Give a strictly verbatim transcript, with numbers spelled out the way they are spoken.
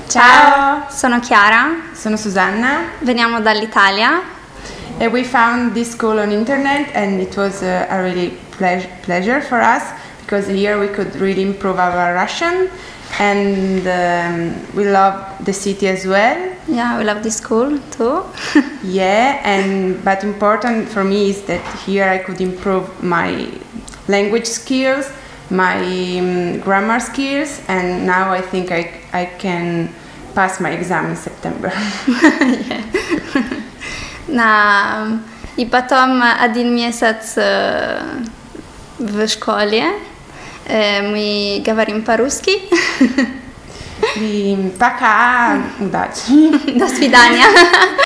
Ciao, sono Chiara, sono Susanna, veniamo dall'Italia and we found this school on internet and it was a, a really ple- pleasure for us because here we could really improve our Russian and um, we love the city as well. Yeah, we love this school too. Yeah, and but important for me is that here I could improve my language skills, my um, grammar skills, and now I think I, I can pass my exam in September. Na, I potom один месяц в школе мы говорим по-русски. И пока, удачи. До свидания.